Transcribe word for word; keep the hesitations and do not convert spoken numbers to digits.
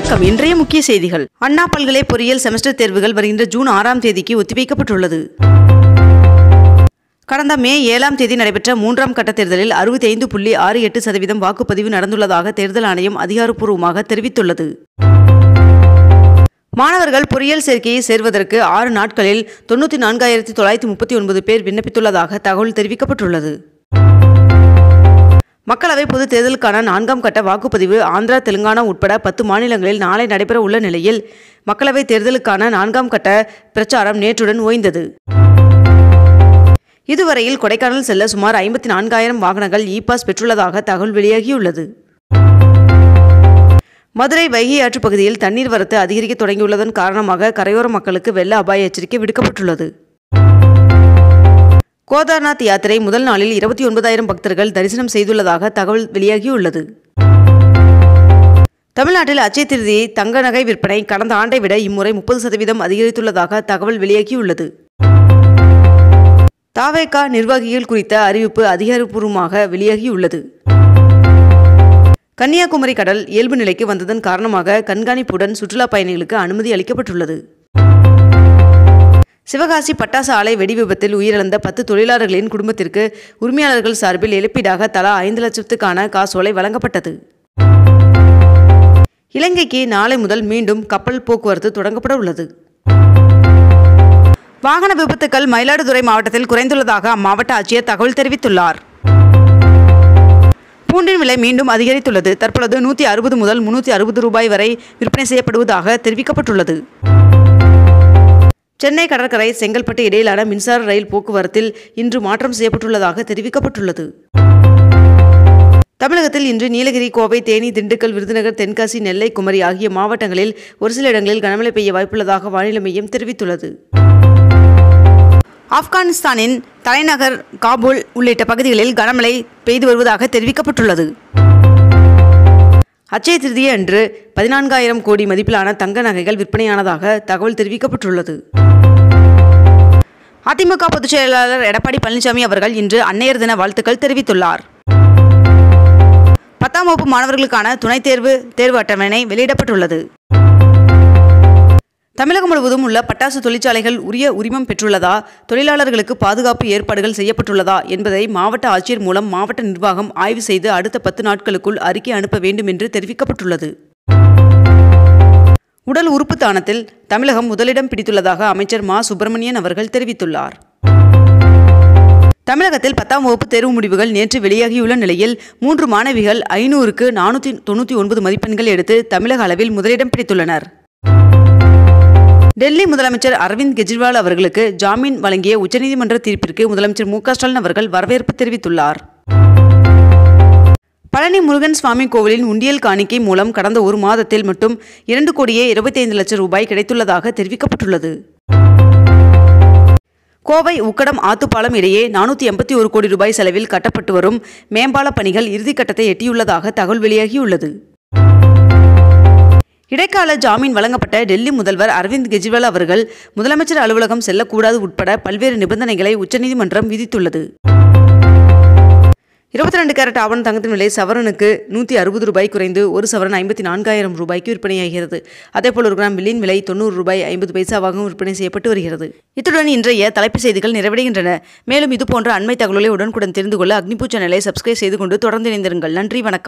வணக்கம். இன்றைய முக்கிய செய்திகள். அண்ணா பல்கலை பொறியியல் செமஸ்டர் தேர்வுகள் வருகின்ற ஜூன் ஆறாம் தேதிக்கு ஒத்திவைக்கப்பட்டுள்ளது. கடந்த மே ஏழாம் தேதி நடைபெற்ற மூன்றாம் கட்ட தேர்தலில் அறுபத்தி ஐந்து புள்ளி ஆறு எட்டு சதவீதம் வாக்குப்பதிவு நடந்துள்ளதாக தேர்தல் ஆணையம் அதிகாரப்பூர்வமாக தெரிவித்துள்ளது. மாணவர்கள் பொறியியல் சேர்க்கையை சேர்வதற்கு ஆறு நாட்களில் தொண்ணூற்றி நான்காயிரத்தி தொள்ளாயிரத்தி முப்பத்தி ஒன்பது பேர் விண்ணப்பித்துள்ளதாக தகவல் தெரிவிக்கப்பட்டுள்ளது. மக்களவை பொது தேர்தலுக்கான நான்காம் கட்ட வாக்குப்பதிவு ஆந்திரா, தெலுங்கானா உட்பட பத்து மாநிலங்களில் நாளை நடைபெற உள்ள நிலையில் மக்களவை தேர்தலுக்கான நான்காம் கட்ட பிரச்சாரம் நேற்றுடன் ஓய்ந்தது. இதுவரையில் கொடைக்கானல் செல்ல சுமார் ஐம்பத்தி நான்காயிரம் வாகனங்கள் இ பாஸ் பெற்றுள்ளதாக தகவல் வெளியாகியுள்ளது. மதுரை வைகை ஆற்று பகுதியில் தண்ணீர் வரத்து அதிகரிக்க தொடங்கியுள்ளதன் காரணமாக கரையோர மக்களுக்கு வெள்ள அபாய எச்சரிக்கை விடுக்கப்பட்டுள்ளது. கோதார்நாத் யாத்திரை முதல் நாளில் இருபத்தி ஒன்பதாயிரம் பக்தர்கள் தரிசனம் செய்துள்ளதாக தகவல் வெளியாகியுள்ளது. தமிழ்நாட்டில் அட்சய திருதியை தங்க நகை விற்பனை கடந்த ஆண்டை விட இம்முறை முப்பது சதவீதம் அதிகரித்துள்ளதாக தகவல் வெளியாகியுள்ளது. தாவேகா நிர்வாகிகள் குறித்த அறிவிப்பு அதிகாரப்பூர்வமாக வெளியாகியுள்ளது. கன்னியாகுமரி கடல் இயல்பு நிலைக்கு வந்ததன் காரணமாக கண்காணிப்புடன் சுற்றுலா பயணிகளுக்கு அனுமதி அளிக்கப்பட்டுள்ளது. சிவகாசி பட்டாசு ஆலை வெடி விபத்தில் உயிரிழந்த பத்து தொழிலாளர்களின் குடும்பத்திற்கு உரிமையாளர்கள் சார்பில் இழப்பீடாக தலா ஐந்து லட்சத்துக்கான காசோலை வழங்கப்பட்டது. இலங்கைக்கு நாளை முதல் மீண்டும் கப்பல் போக்குவரத்து தொடங்கப்பட உள்ளது. வாகன விபத்துக்கள் மயிலாடுதுறை மாவட்டத்தில் குறைந்துள்ளதாக அம்மாவட்ட ஆட்சியர் தகவல் தெரிவித்துள்ளார். பூண்டின் விலை மீண்டும் அதிகரித்துள்ளது. தற்பொழுது நூற்றி அறுபது முதல் முன்னூற்றி அறுபது ரூபாய் வரை விற்பனை செய்யப்படுவதாக தெரிவிக்கப்பட்டுள்ளது. சென்னை கடற்கரை செங்கல்பட்டு இடையிலான மின்சார ரயில் போக்குவரத்தில் இன்று மாற்றம் செய்யப்பட்டுள்ளதாக தெரிவிக்கப்பட்டுள்ளது. தமிழகத்தில் இன்று நீலகிரி, கோவை, தேனி, திண்டுக்கல், விருதுநகர், தென்காசி, நெல்லை, குமரி ஆகிய மாவட்டங்களில் ஒரு சில இடங்களில் கனமழை பெய்ய வாய்ப்புள்ளதாக வானிலை மையம் தெரிவித்துள்ளது. ஆப்கானிஸ்தானின் தலைநகர் காபூல் உள்ளிட்ட பகுதிகளில் கனமழை பெய்து வருவதாக தெரிவிக்கப்பட்டுள்ளது. அட்சய திருதியை அன்று பதினான்காயிரம் கோடி மதிப்பிலான தங்க நகைகள் விற்பனையானதாக தகவல் தெரிவிக்கப்பட்டுள்ளது. அதிமுக பொதுச் செயலாளர் எடப்பாடி பழனிசாமி அவர்கள் இன்று அன்னையர் தின வாழ்த்துக்கள் தெரிவித்துள்ளார். பத்தாம் வகுப்பு மாணவர்களுக்கான துணைத் தேர்வு தேர்வு அட்டவணை வெளியிடப்பட்டுள்ளது. தமிழகம் முழுவதும் உள்ள பட்டாசு தொழிற்சாலைகள் உரிய உரிமம் பெற்றுள்ளதா, தொழிலாளர்களுக்கு பாதுகாப்பு ஏற்பாடுகள் செய்யப்பட்டுள்ளதா என்பதை மாவட்ட ஆட்சியர் மூலம் மாவட்ட நிர்வாகம் ஆய்வு செய்து அடுத்த பத்து நாட்களுக்குள் அறிக்கை அனுப்ப வேண்டும் என்று தெரிவிக்கப்பட்டுள்ளது. உடல் உறுப்பு தானத்தில் தமிழகம் முதலிடம் பிடித்துள்ளதாக அமைச்சர் மா சுப்பிரமணியன் அவர்கள் தெரிவித்துள்ளார். தமிழகத்தில் பத்தாம் வகுப்பு தேர்வு முடிவுகள் நேற்று வெளியாகியுள்ள நிலையில் மூன்று மாணவிகள் ஐநூறுக்கு நானூற்றி தொண்ணூற்றி ஒன்பது மதிப்பெண்கள் எடுத்து தமிழக அளவில் முதலிடம் பிடித்துள்ளனர். டெல்லி முதலமைச்சர் அரவிந்த் கெஜ்ரிவால் அவர்களுக்கு ஜாமீன் வழங்கிய உச்சநீதிமன்ற தீர்ப்பிற்கு முதலமைச்சர் மு க ஸ்டாலின் அவர்கள் வரவேற்பு தெரிவித்துள்ளார். பழனி முருகன் சுவாமி கோவிலின் உண்டியல் காணிக்கை மூலம் கடந்த ஒரு மாதத்தில் மட்டும் இரண்டு கோடியே இருபத்தி ஐந்து லட்சம் ரூபாய் கிடைத்துள்ளதாக தெரிவிக்கப்பட்டுள்ளது. கோவை உக்கடம் ஆத்துப்பாலம் இடையே நானூற்றி எண்பத்தி ஒரு கோடி ரூபாய் செலவில் கட்டப்பட்டு வரும் மேம்பால பணிகள் இறுதிக்கட்டத்தை எட்டியுள்ளதாக தகவல் வெளியாகியுள்ளது. இடைக்கால ஜாமீன் வழங்கப்பட்ட டெல்லி முதல்வர் அரவிந்த் கெஜ்ரிவால் அவர்கள் முதலமைச்சர் அலுவலகம் செல்லக்கூடாது உட்பட பல்வேறு நிபந்தனைகளை உச்சநீதிமன்றம் விதித்துள்ளது. இருபத்தி ரெண்டு கேரட் ஆவண தங்கத்தின் விலை சவரனுக்கு நூற்றி அறுபது ரூபாய் குறைந்து ஒரு சவரன் ஐம்பத்தி நான்காயிரம் ரூபாய்க்கு விற்பனையாகிறது. அதேபோல் ஒரு கிராம் வெள்ளியின் விலை தொண்ணூறு ரூபாய் ஐம்பது பைசாவாகவும் விற்பனை செய்யப்பட்டு வருகிறது. இத்துடன் இன்றைய தலைப்புச் செய்திகள் நிறைவடைகின்றன. மேலும் இதுபோன்ற அண்மை தகவல்களை உடனுக்குடன் தெரிந்து கொள்ள அக்னிபூ சேனலை சப்ஸ்கிரைப் செய்து கொண்டு தொடர்ந்து இணைந்திருங்கள். நன்றி, வணக்கம்.